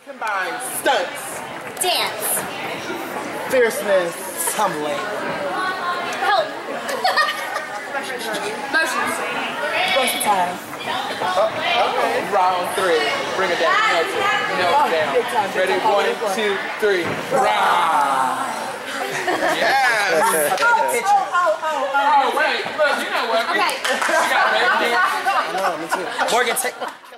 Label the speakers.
Speaker 1: Combined stunts.
Speaker 2: Dance.
Speaker 1: Fierceness. Tumbling.
Speaker 2: Help. Motions.
Speaker 1: Versatile. Round 3. Bring it down. Note down. Ready? 1, 2, 3. Yes. Oh, wait. Look, you know what?
Speaker 2: Okay.
Speaker 1: You got everything.
Speaker 3: No, me too. Morgan, take.